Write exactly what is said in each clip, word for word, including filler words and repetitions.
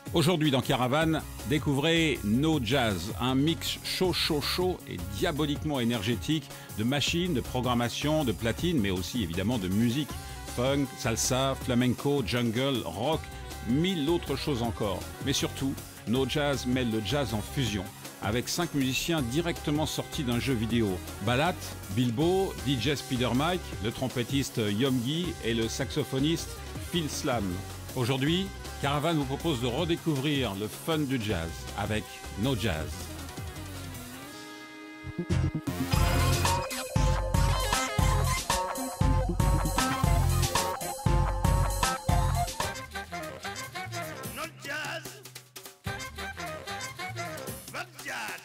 Aujourd'hui dans Caravane, découvrez No Jazz, un mix chaud, chaud, chaud et diaboliquement énergétique de machines, de programmation, de platines, mais aussi évidemment de musique. Funk, salsa, flamenco, jungle, rock, mille autres choses encore. Mais surtout, No Jazz mêle le jazz en fusion, avec cinq musiciens directement sortis d'un jeu vidéo. Balat, Bilbo, D J Spider Mike, le trompettiste Yomgi et le saxophoniste Phil Slam. Aujourd'hui, Caravane vous propose de redécouvrir le fun du jazz avec No Jazz. No Jazz. No Jazz.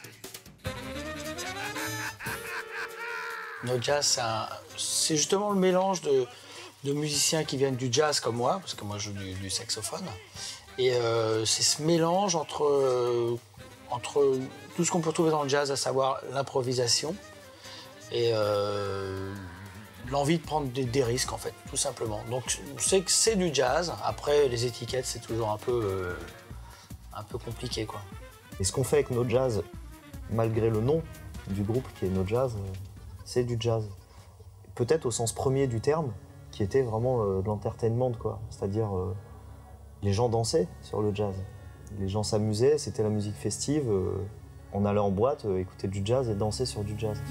No Jazz, c'est justement le mélange de, de musiciens qui viennent du jazz comme moi, parce que moi je joue du, du saxophone. Et euh, c'est ce mélange entre, euh, entre tout ce qu'on peut trouver dans le jazz, à savoir l'improvisation et euh, l'envie de prendre des, des risques, en fait, tout simplement. Donc c'est que c'est du jazz. Après, les étiquettes, c'est toujours un peu, euh, un peu compliqué, quoi. Et ce qu'on fait avec No Jazz, malgré le nom du groupe qui est No Jazz, c'est du jazz. Peut-être au sens premier du terme, qui était vraiment euh, de l'entertainment, quoi. C'est-à-dire, euh, les gens dansaient sur le jazz. Les gens s'amusaient, c'était la musique festive. Euh, on allait en boîte, euh, écouter du jazz et danser sur du jazz.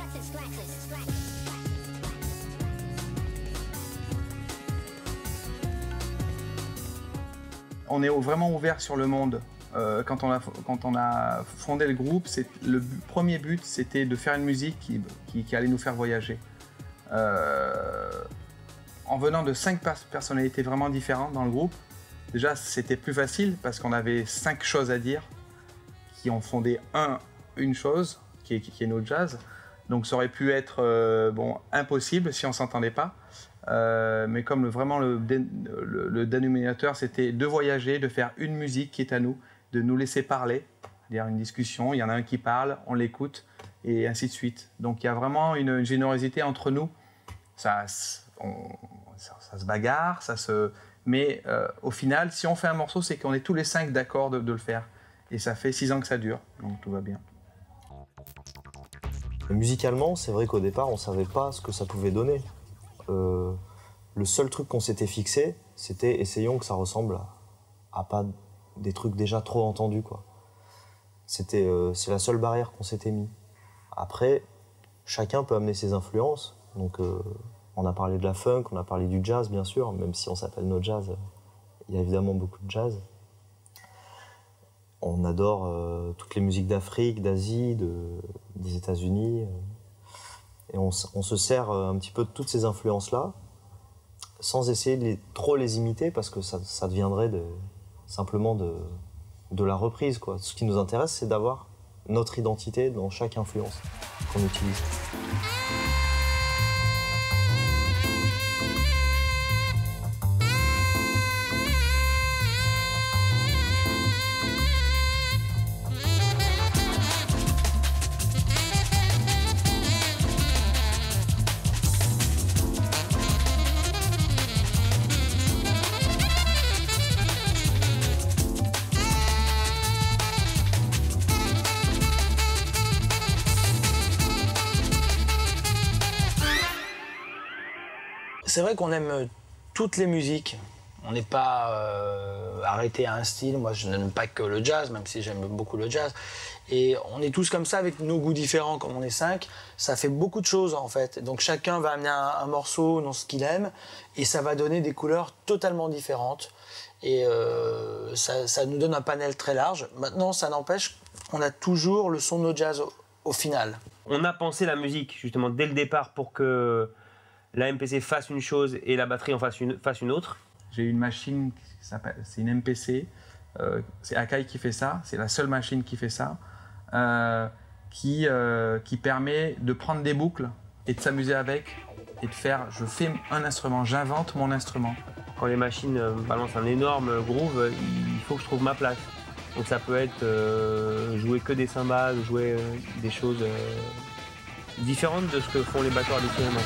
On est vraiment ouvert sur le monde. Euh, quand, on a, quand on a fondé le groupe, le but, premier but, c'était de faire une musique qui, qui, qui allait nous faire voyager. Euh, en venant de cinq personnalités vraiment différentes dans le groupe, déjà c'était plus facile parce qu'on avait cinq choses à dire qui ont fondé un, une chose, qui est, qui est No Jazz. Donc ça aurait pu être euh, bon, impossible si on ne s'entendait pas. Euh, mais comme le, vraiment le, le, le dénominateur, c'était de voyager, de faire une musique qui est à nous, de nous laisser parler, c'est-à-dire une discussion, il y en a un qui parle, on l'écoute, et ainsi de suite. Donc il y a vraiment une, une générosité entre nous. Ça, on, ça, ça se bagarre, ça se... mais euh, au final, si on fait un morceau, c'est qu'on est tous les cinq d'accord de, de le faire. Et ça fait six ans que ça dure, donc tout va bien. Musicalement, c'est vrai qu'au départ, on ne savait pas ce que ça pouvait donner. Euh, le seul truc qu'on s'était fixé, c'était essayons que ça ressemble à, à pas des trucs déjà trop entendus, quoi. C'était, euh, c'est la seule barrière qu'on s'était mis. Après, chacun peut amener ses influences. Donc, euh, on a parlé de la funk, on a parlé du jazz, bien sûr, même si on s'appelle No Jazz, il y a évidemment beaucoup de jazz. On adore euh, toutes les musiques d'Afrique, d'Asie, de, des États-Unis. Euh, et on, on se sert euh, un petit peu de toutes ces influences-là, sans essayer de les, trop les imiter, parce que ça, ça deviendrait de, simplement de, de la reprise, quoi. Ce qui nous intéresse, c'est d'avoir notre identité dans chaque influence qu'on utilise. C'est vrai qu'on aime toutes les musiques. On n'est pas euh, arrêté à un style. Moi, je n'aime pas que le jazz, même si j'aime beaucoup le jazz. Et on est tous comme ça, avec nos goûts différents, comme on est cinq. Ça fait beaucoup de choses, en fait. Donc chacun va amener un, un morceau dans ce qu'il aime, et ça va donner des couleurs totalement différentes. Et euh, ça, ça nous donne un panel très large. Maintenant, ça n'empêche qu'on a toujours le son No Jazz au, au final. On a pensé la musique, justement, dès le départ, pour que la M P C fasse une chose et la batterie en fasse une, fasse une autre. J'ai une machine, c'est une M P C, euh, c'est Akai qui fait ça, c'est la seule machine qui fait ça, euh, qui, euh, qui permet de prendre des boucles et de s'amuser avec, et de faire, je fais un instrument, j'invente mon instrument. Quand les machines euh, balancent un énorme groove, il faut que je trouve ma place. Donc ça peut être euh, jouer que des cymbales, jouer euh, des choses euh, différentes de ce que font les batteurs habituellement.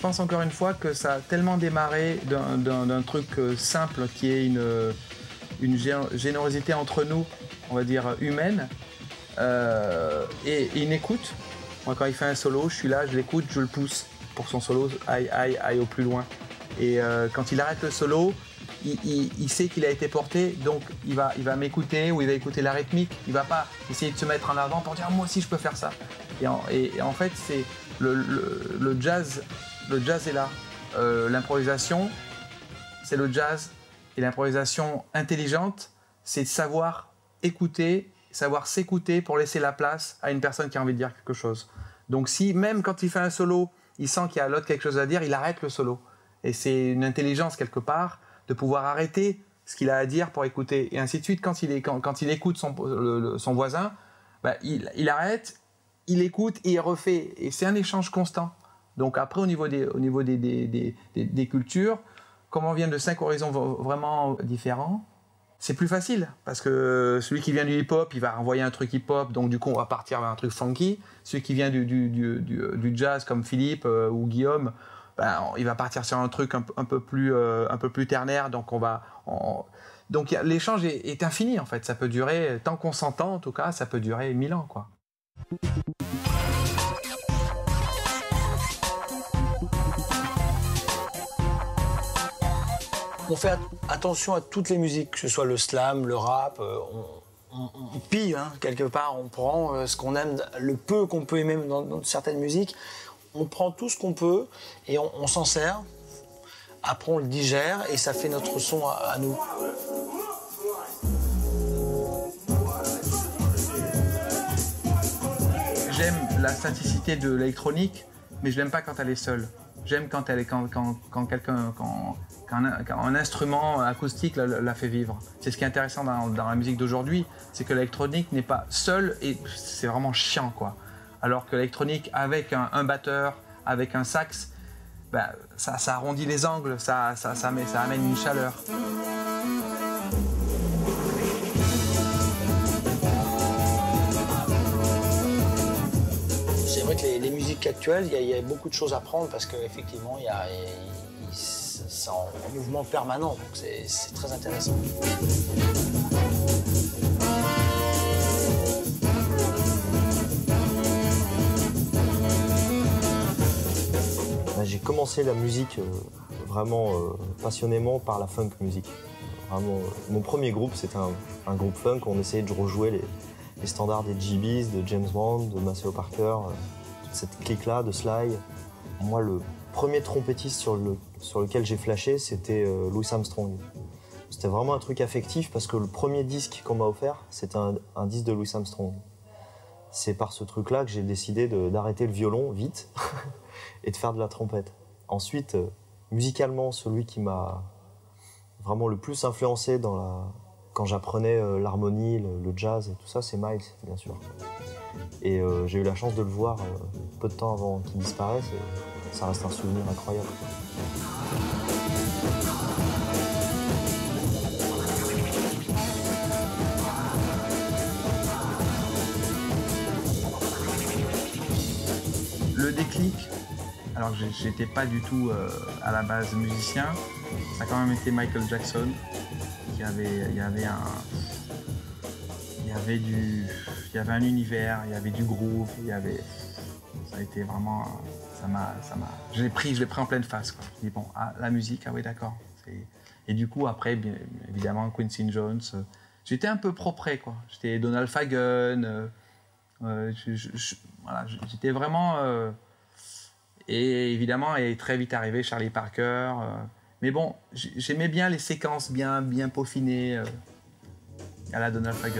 pense encore une fois que ça a tellement démarré d'un, d'un, d'un truc simple qui est une, une générosité entre nous, on va dire humaine, euh, et, et une écoute. Moi, quand il fait un solo, je suis là, je l'écoute, je le pousse pour son solo, aille, aille, aille au plus loin. Et euh, quand il arrête le solo, il, il, il sait qu'il a été porté, donc il va, il va m'écouter ou il va écouter la rythmique. Il va pas essayer de se mettre en avant pour dire moi aussi je peux faire ça. Et en, et, et en fait, c'est le, le, le jazz, le jazz est là. Euh, l'improvisation, c'est le jazz. Et l'improvisation intelligente, c'est de savoir écouter, savoir s'écouter pour laisser la place à une personne qui a envie de dire quelque chose. Donc si même quand il fait un solo, il sent qu'il y a l'autre quelque chose à dire, il arrête le solo. Et c'est une intelligence quelque part de pouvoir arrêter ce qu'il a à dire pour écouter. Et ainsi de suite, quand il, est, quand, quand il écoute son, le, le, son voisin, bah, il, il arrête, il écoute et il refait. Et c'est un échange constant. Donc après, au niveau des, au niveau des, des, des, des, des cultures, comme on vient de cinq horizons vraiment différents, c'est plus facile. Parce que celui qui vient du hip-hop, il va renvoyer un truc hip-hop, donc du coup, on va partir vers un truc funky. Celui qui vient du, du, du, du, du jazz, comme Philippe euh, ou Guillaume, ben, il va partir sur un truc un, un, peu, plus, euh, un peu plus ternaire. Donc, on va, on... donc l'échange est, est infini, en fait. Ça peut durer, tant qu'on s'entend, en tout cas, ça peut durer mille ans, quoi. On fait attention à toutes les musiques, que ce soit le slam, le rap, euh, on, on, on pille, hein, quelque part, on prend euh, ce qu'on aime, le peu qu'on peut aimer dans, dans certaines musiques, on prend tout ce qu'on peut et on, on s'en sert, après on le digère et ça fait notre son à, à nous. J'aime la staticité de l'électronique, mais je l'aime pas quand elle est seule. J'aime quand elle est quand, quand, quand quelqu'un quand, quand, un, quand un instrument acoustique la, la fait vivre. C'est ce qui est intéressant dans, dans la musique d'aujourd'hui, c'est que l'électronique n'est pas seule et c'est vraiment chiant, quoi. Alors que l'électronique avec un, un batteur, avec un sax, ben, ça, ça arrondit les angles, ça, ça, ça, met, ça amène une chaleur. C'est vrai que les, les musiques actuelles, il y, y a beaucoup de choses à prendre parce qu'effectivement, il y a, c'est en mouvement permanent, donc c'est très intéressant. J'ai commencé la musique euh, vraiment euh, passionnément par la funk music. Vraiment, euh, mon premier groupe, c'était un, un groupe funk. On essayait de rejouer les, les standards des G B's, de James Brown, de Maceo Parker, euh, toute cette clique-là, de Sly. Moi, le premier trompettiste sur, le, sur lequel j'ai flashé, c'était euh, Louis Armstrong. C'était vraiment un truc affectif parce que le premier disque qu'on m'a offert, c'était un, un disque de Louis Armstrong. C'est par ce truc-là que j'ai décidé d'arrêter le violon vite et de faire de la trompette. Ensuite, euh, musicalement, celui qui m'a vraiment le plus influencé dans la... quand j'apprenais euh, l'harmonie, le, le jazz et tout ça, c'est Miles, bien sûr. Et euh, j'ai eu la chance de le voir euh, peu de temps avant qu'il disparaisse et ça reste un souvenir incroyable. Le déclic, alors que j'étais pas du tout euh, à la base musicien, ça a quand même été Michael Jackson, qui avait, il y avait un, il y avait du, il y avait un univers, il y avait du groove, il y avait, ça a été vraiment, ça m'a, ça m'a, je l'ai pris, je l'ai pris en pleine face, quoi. Je dis bon, ah, la musique, ah oui d'accord. Et du coup après, bien évidemment Quincy Jones, euh, j'étais un peu propre, quoi. J'étais Donald Fagen. Euh, Euh, je, je, je, voilà, j'étais vraiment euh, et évidemment est très vite arrivé Charlie Parker, euh, mais bon, j'aimais bien les séquences bien bien peaufinées euh, à la Donald Fagen.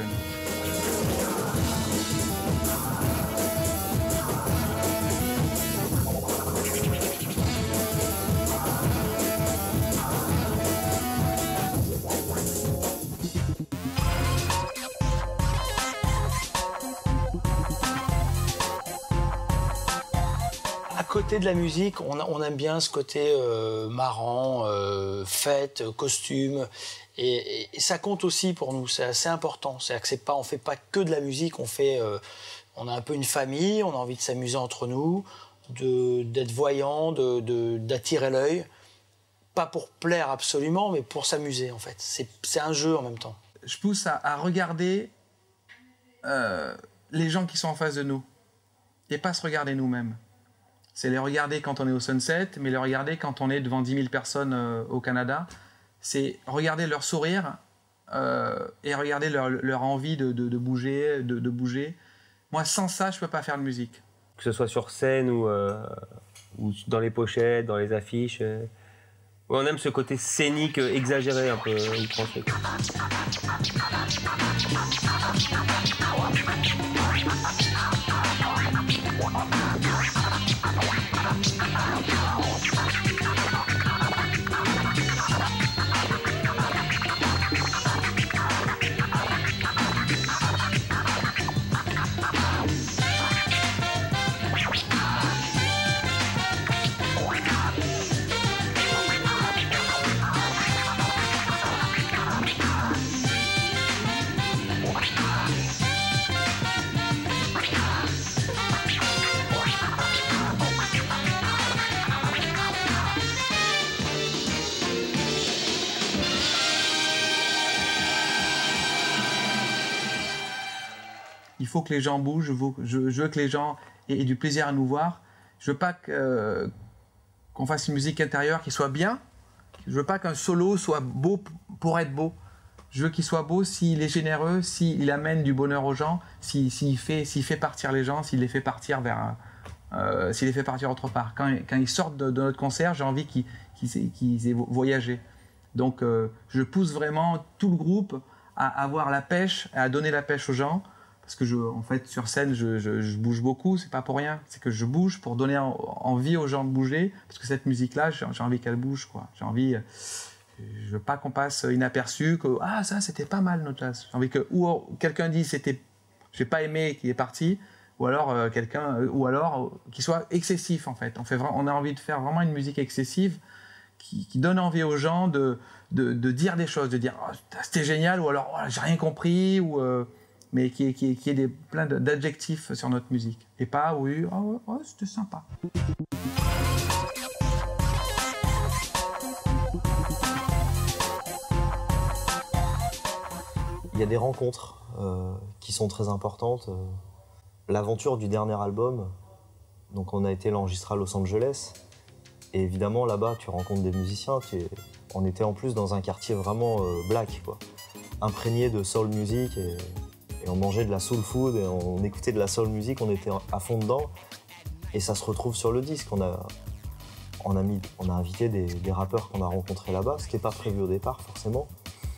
À côté de la musique, on, on aime bien ce côté euh, marrant, euh, fête, costume, et, et, et ça compte aussi pour nous. C'est assez important. C'est que c'est pas, on fait pas que de la musique. On fait, euh, on a un peu une famille. On a envie de s'amuser entre nous. de, d'être voyant, de, de, d'attirer l'œil. Pas pour plaire absolument, mais pour s'amuser en fait. C'est, c'est un jeu en même temps. Je pousse à, à regarder euh, les gens qui sont en face de nous et pas se regarder nous-mêmes. C'est les regarder quand on est au Sunset, mais les regarder quand on est devant dix mille personnes euh, au Canada. C'est regarder leur sourire euh, et regarder leur, leur envie de, de, de bouger, de, de bouger. Moi, sans ça, je peux pas faire de musique. Que ce soit sur scène ou, euh, ou dans les pochettes, dans les affiches. Euh... On aime ce côté scénique exagéré, un peu outrancier. Il faut que les gens bougent, je veux, je, je veux que les gens aient, aient du plaisir à nous voir. Je veux pas que, euh, qu'on fasse une musique intérieure qui soit bien. Je veux pas qu'un solo soit beau pour être beau. Je veux qu'il soit beau s'il est généreux, s'il amène du bonheur aux gens, s'il, s'il, fait, s'il fait partir les gens, s'il les fait partir vers, euh, s'il les fait partir autre part. Quand, quand ils sortent de, de notre concert, j'ai envie qu'ils, qu'ils, qu'ils aient voyagé. Donc euh, je pousse vraiment tout le groupe à avoir la pêche, à donner la pêche aux gens. Parce que, je, en fait, sur scène, je, je, je bouge beaucoup, c'est pas pour rien. C'est que je bouge pour donner en, envie aux gens de bouger. Parce que cette musique-là, j'ai, j'ai envie qu'elle bouge, quoi. J'ai envie... Je veux pas qu'on passe inaperçu, que « Ah, ça, c'était pas mal, notre jazz ». J'ai envie que ou quelqu'un dise « C'était... J'ai pas aimé » qu'il est parti, ou alors euh, quelqu'un... Euh, ou alors euh, qu'il soit excessif, en fait. On, fait vra- on a envie de faire vraiment une musique excessive qui, qui donne envie aux gens de, de, de dire des choses, de dire oh, « C'était génial » ou alors oh, « J'ai rien compris » ou... Euh, mais qui est, qui est, qui est des, plein d'adjectifs sur notre musique. Et pas, oui, oh, oh, c'était sympa. Il y a des rencontres euh, qui sont très importantes. L'aventure du dernier album, donc on a été l'enregistrer à Los Angeles. Et évidemment, là-bas, tu rencontres des musiciens. Tu es... On était en plus dans un quartier vraiment euh, black, quoi. Imprégné de soul music. Et... Et on mangeait de la soul food, et on écoutait de la soul music, on était à fond dedans. Et ça se retrouve sur le disque. On a, on a, mis, on a invité des, des rappeurs qu'on a rencontrés là-bas, ce qui n'est pas prévu au départ, forcément.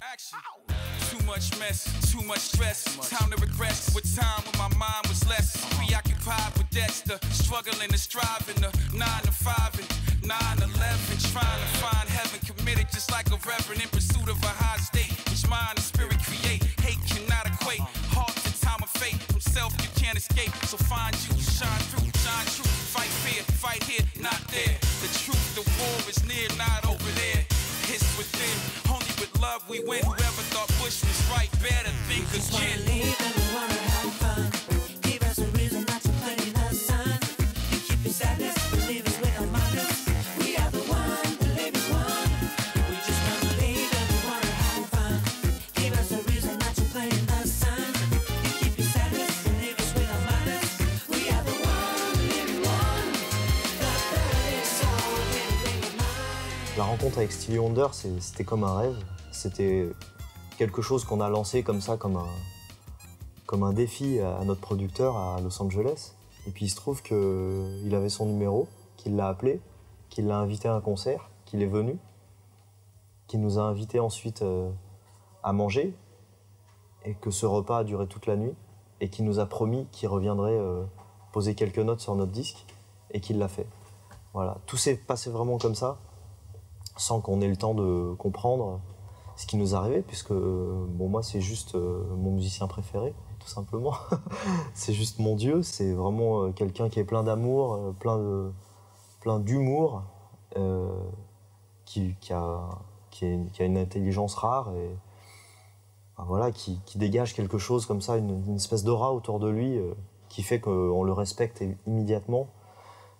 Too much mess, too much stress. Time to regress with time when my mind was less preoccupied with that's the struggling and striving, the nine to five and nine eleven, trying to find heaven, committed just like a reverend in pursuit of a high state, which mind and spirit create. Hate cannot equate, heart to time of fate. From self you can't escape, so find you, shine through, shine true. Fight fear, fight here, not there. The truth, the war is near, not over there. It's within, only with love we win. Whoever thought Bush was right, better think again. Leave and we wanna have fun. Give us a reason not to play in the sun. You keep your sadness, believe us with our minds. We are the one, the living one. We just wanna leave and we wanna have fun. Give us a reason not to play in the sun. You keep your sadness, believe us with our minds. We are the one, the living one. The burning soul, living mind. La rencontre avec Stevie Wonder, c'est, c'était comme un rêve. C'était quelque chose qu'on a lancé comme ça, comme un, comme un défi à notre producteur à Los Angeles. Et puis il se trouve qu'il avait son numéro, qu'il l'a appelé, qu'il l'a invité à un concert, qu'il est venu, qu'il nous a invités ensuite euh, à manger, et que ce repas a duré toute la nuit, et qu'il nous a promis qu'il reviendrait euh, poser quelques notes sur notre disque, et qu'il l'a fait. Voilà. Tout s'est passé vraiment comme ça, sans qu'on ait le temps de comprendre ce qui nous arrivait, puisque bon, moi c'est juste euh, mon musicien préféré, tout simplement. C'est juste mon Dieu, c'est vraiment euh, quelqu'un qui est plein d'amour, euh, plein, de, plein d'humour, euh, qui, qui, a, qui, est, qui a une intelligence rare, et ben, voilà, qui, qui dégage quelque chose comme ça, une, une espèce d'aura autour de lui, euh, qui fait qu'on le respecte immédiatement.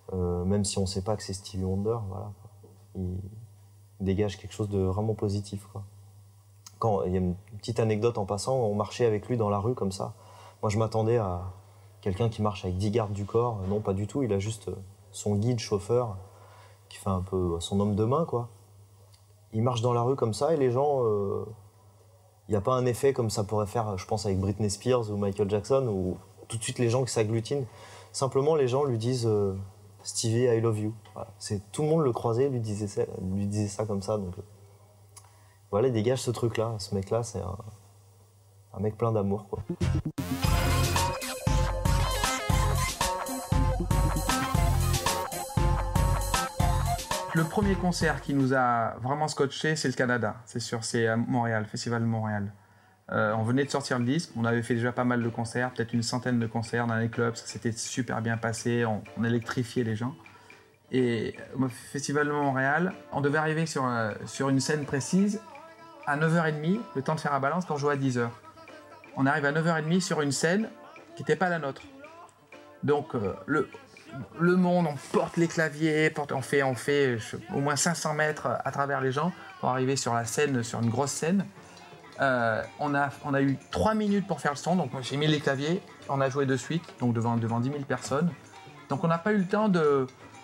Euh, même si on ne sait pas que c'est Stevie Wonder, voilà, quoi. Il dégage quelque chose de vraiment positif, quoi. Quand, il y a une petite anecdote en passant, on marchait avec lui dans la rue comme ça. Moi, je m'attendais à quelqu'un qui marche avec dix gardes du corps. Non, pas du tout. Il a juste son guide, chauffeur, qui fait un peu son homme de main, quoi. Il marche dans la rue comme ça et les gens... Euh, il n'y a pas un effet comme ça pourrait faire, je pense, avec Britney Spears ou Michael Jackson, où tout de suite les gens qui s'agglutinent. Simplement, les gens lui disent euh, « Stevie, I love you ». Voilà. C'est, tout le monde le croisait, lui disait ça, lui disait ça comme ça. Donc, euh, voilà, il dégage ce truc-là. Ce mec-là, c'est un, un mec plein d'amour, quoi. Le premier concert qui nous a vraiment scotché, c'est le Canada, c'est sûr, c'est à Montréal, Festival de Montréal. Euh, on venait de sortir le disque, on avait fait déjà pas mal de concerts, peut-être une centaine de concerts dans les clubs, ça s'était super bien passé, on, on électrifiait les gens. Et au Festival de Montréal, on devait arriver sur, euh, sur une scène précise à neuf heures trente, le temps de faire la balance pour jouer à dix heures. On arrive à neuf heures trente sur une scène qui n'était pas la nôtre. Donc euh, le... Le monde, on porte les claviers, porte, on fait, on fait je, au moins cinq cents mètres à travers les gens pour arriver sur la scène, sur une grosse scène. Euh, on, a, on a eu trois minutes pour faire le son, donc j'ai mis les claviers, on a joué de suite, donc devant, devant dix mille personnes. Donc on n'a pas eu le temps de,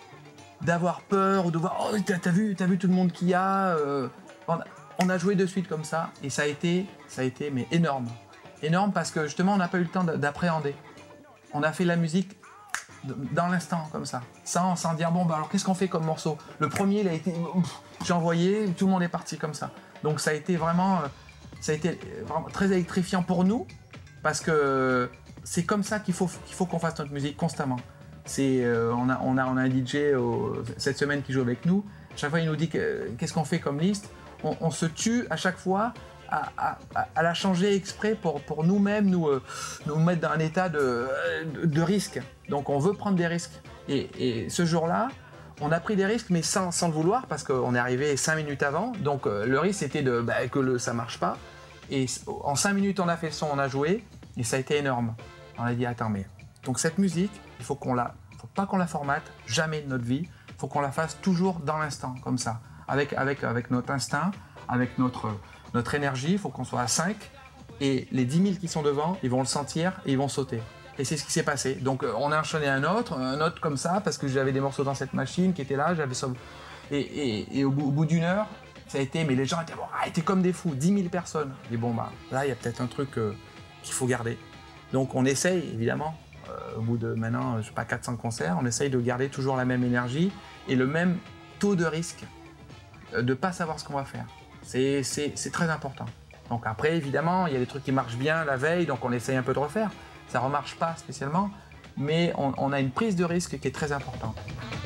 d'avoir peur ou de voir « Oh, t'as, t'as vu, t'as vu tout le monde qu'il y a euh, ?» on, a on a joué de suite comme ça et ça a été, ça a été mais énorme. Énorme parce que justement on n'a pas eu le temps d'appréhender. On a fait la musique dans l'instant, comme ça, sans, sans dire bon, bah alors qu'est-ce qu'on fait comme morceau? Le premier, il a été, j'ai envoyé, tout le monde est parti comme ça. Donc ça a été vraiment, ça a été vraiment très électrifiant pour nous, parce que c'est comme ça qu'il faut qu'il faut qu'on fasse notre musique constamment. C'est, euh, on a on a on a un D J au, cette semaine qui joue avec nous. Chaque fois, il nous dit que, qu'est-ce qu'on fait comme liste. On, on se tue à chaque fois à, à, à la changer exprès pour, pour nous-mêmes nous, euh, nous mettre dans un état de, de, de risque. Donc on veut prendre des risques. Et, et ce jour-là, on a pris des risques, mais sans, sans le vouloir, parce qu'on est arrivé cinq minutes avant. Donc euh, le risque, c'était de, bah, que le, ça ne marche pas. Et en cinq minutes, on a fait le son, on a joué, et ça a été énorme. On a dit, attends, mais... Donc cette musique, il faut qu'on la... faut pas qu'on la formate, jamais de notre vie. Il faut qu'on la fasse toujours dans l'instant, comme ça. Avec, avec, avec notre instinct, avec notre... Notre énergie, il faut qu'on soit à cinq, et les dix mille qui sont devant, ils vont le sentir et ils vont sauter. Et c'est ce qui s'est passé. Donc euh, on a enchaîné un autre, un autre comme ça, parce que j'avais des morceaux dans cette machine qui étaient là, j'avais ça. Et, et, et au bout, au bout d'une heure, ça a été, mais les gens étaient, bon, ah, étaient comme des fous, dix mille personnes. Et bon, bah là, il y a peut-être un truc euh, qu'il faut garder. Donc on essaye, évidemment, euh, au bout de maintenant, je sais pas, quatre cents concerts, on essaye de garder toujours la même énergie et le même taux de risque euh, de ne pas savoir ce qu'on va faire. C'est, c'est, c'est très important. Donc après, évidemment, il y a des trucs qui marchent bien la veille, donc on essaye un peu de refaire. Ça ne remarche pas spécialement, mais on, on a une prise de risque qui est très importante.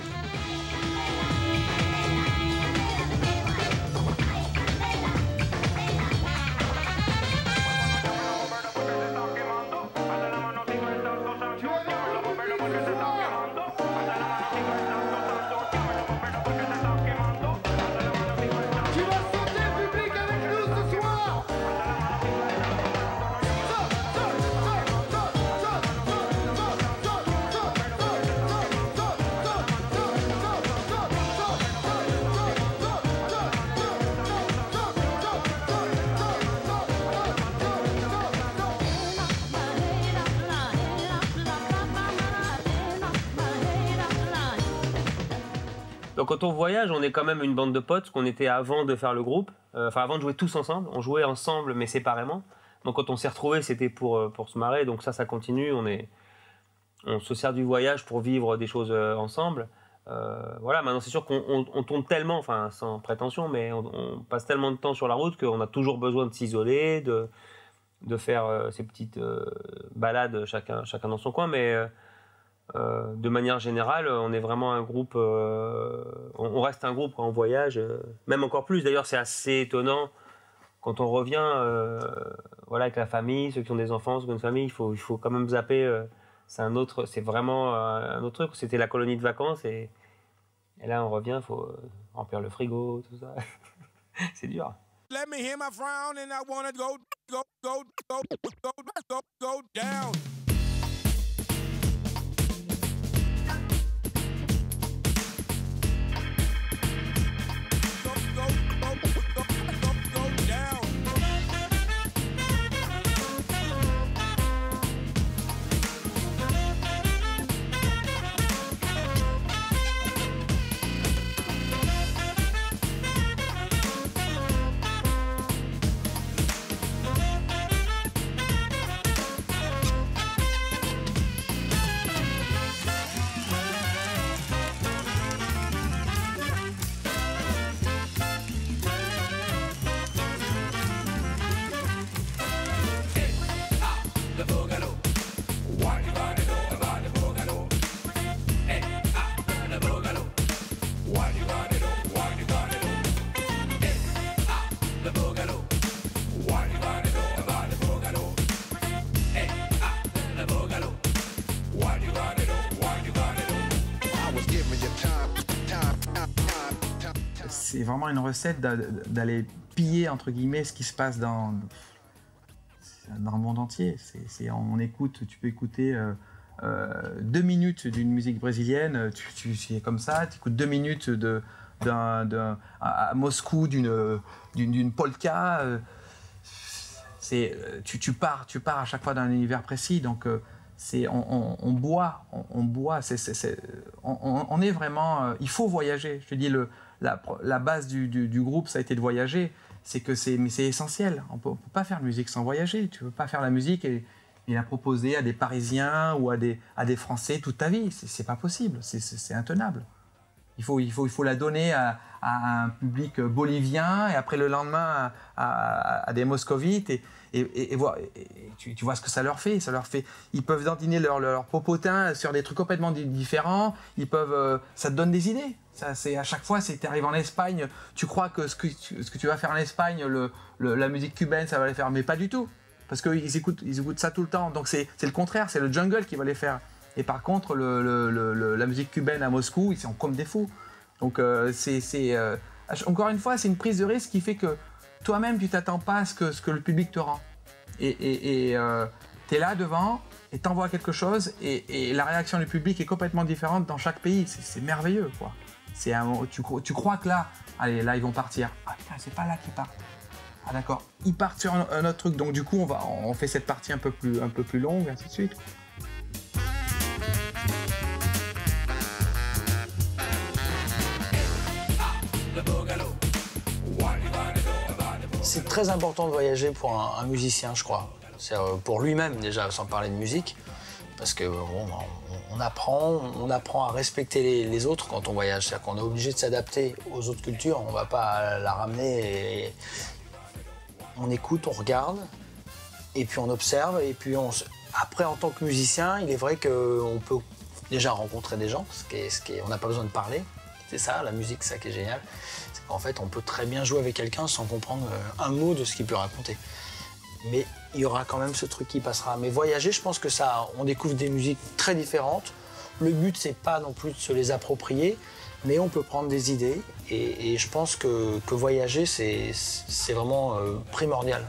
Donc quand on voyage, on est quand même une bande de potes, qu'on était avant de faire le groupe, euh, enfin avant de jouer tous ensemble, on jouait ensemble mais séparément. Donc quand on s'est retrouvés, c'était pour, pour se marrer, donc ça, ça continue, on, est, on se sert du voyage pour vivre des choses ensemble. Euh, voilà, maintenant c'est sûr qu'on on, on tourne tellement, enfin sans prétention, mais on, on passe tellement de temps sur la route qu'on a toujours besoin de s'isoler, de, de faire euh, ces petites euh, balades chacun, chacun dans son coin, mais... Euh, Euh, de manière générale, on est vraiment un groupe, euh, on, on reste un groupe quand on voyage, euh, même encore plus. D'ailleurs, c'est assez étonnant quand on revient, euh, voilà, avec la famille, ceux qui ont des enfants, ceux qui ont une famille, il faut, il faut quand même zapper. Euh, c'est un autre, c'est vraiment euh, un autre truc. C'était la colonie de vacances et, et là, on revient, il faut euh, remplir le frigo, tout ça. C'est dur. Let me hear my frown and I wanna go, go, go, go, go, go, go down. c'est vraiment une recette d'a- d'aller piller, entre guillemets, ce qui se passe dans, dans le monde entier. C'est, c'est, on écoute, tu peux écouter euh, euh, deux minutes d'une musique brésilienne, tu, tu, c'est comme ça, tu écoutes deux minutes de, d'un, d'un, à, à Moscou d'une, d'une, d'une polka. Euh, c'est, tu, tu, pars, tu pars à chaque fois d'un univers précis. Donc, euh, c'est, on, on, on boit, on, on boit. C'est, c'est, c'est, on, on est vraiment. Euh, il faut voyager. Je te dis, le, la, la base du, du, du groupe, ça a été de voyager. C'est que c'est, mais c'est essentiel. On peut, ne peut pas faire musique sans voyager. Tu ne peux pas faire la musique et, et la proposer à des Parisiens ou à des, à des Français toute ta vie. C'est, c'est pas possible. C'est, c'est, c'est intenable. Il faut, il, faut, il faut la donner à, à un public bolivien et après le lendemain à, à, à des moscovites et, et, et, et, voir, et tu, tu vois ce que ça leur fait. Ça leur fait ils peuvent dandiner leur, leur popotin sur des trucs complètement différents. Ils peuvent, euh, ça te donne des idées. Ça, c'est, à chaque fois, tu arrives en Espagne, tu crois que ce que tu, ce que tu vas faire en Espagne, le, le, la musique cubaine, ça va les faire, mais pas du tout. Parce qu'ils écoutent, ils écoutent ça tout le temps. Donc c'est, c'est le contraire, c'est le jungle qui va les faire. Et par contre, le, le, le, la musique cubaine à Moscou, ils sont comme des fous. Donc, euh, c'est, c'est, euh, encore une fois, c'est une prise de risque qui fait que toi-même, tu ne t'attends pas à ce que, ce que le public te rend. Et, et, et euh, tu es là devant et tu envoies quelque chose et, et la réaction du public est complètement différente dans chaque pays. C'est, c'est merveilleux, quoi. C'est un, tu, tu crois que là, allez, là, ils vont partir. Ah putain, c'est pas là qu'ils partent. Ah d'accord, ils partent sur un, un autre truc. Donc, du coup, on, va, on fait cette partie un peu plus, un peu plus longue, ainsi de suite. C'est très important de voyager pour un, un musicien, je crois. C'est euh, pour lui-même déjà, sans parler de musique, parce que bon, on, on apprend, on apprend à respecter les, les autres quand on voyage. C'est-à-dire qu'on est obligé de s'adapter aux autres cultures. On ne va pas la ramener. Et on écoute, on regarde, et puis on observe, et puis on. Après, en tant que musicien, il est vrai qu'on peut déjà rencontrer des gens, ce qui est, ce qui est, on n'a pas besoin de parler. C'est ça, la musique, c'est ça qui est génial. C'est qu'en fait, on peut très bien jouer avec quelqu'un sans comprendre un mot de ce qu'il peut raconter. Mais il y aura quand même ce truc qui passera. Mais voyager, je pense que ça, on découvre des musiques très différentes. Le but, c'est pas non plus de se les approprier, mais on peut prendre des idées. Et, et je pense que, que voyager, c'est, c'est vraiment euh, primordial.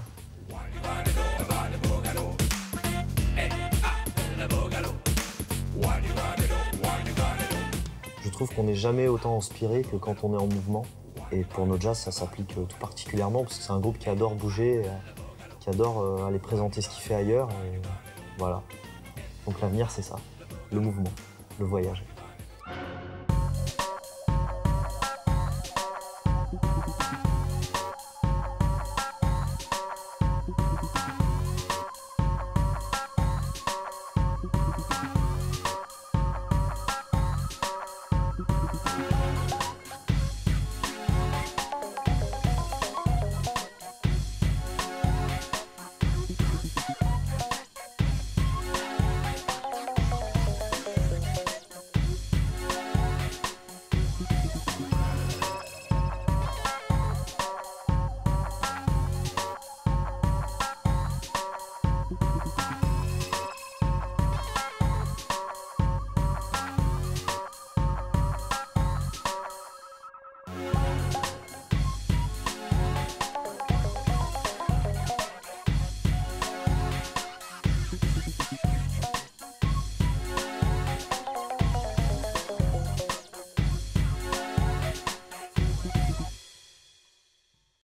Je trouve qu'on n'est jamais autant inspiré que quand on est en mouvement. Et pour No Jazz, ça s'applique tout particulièrement parce que c'est un groupe qui adore bouger, qui adore aller présenter ce qu'il fait ailleurs. Et voilà. Donc l'avenir, c'est ça, le mouvement, le voyage.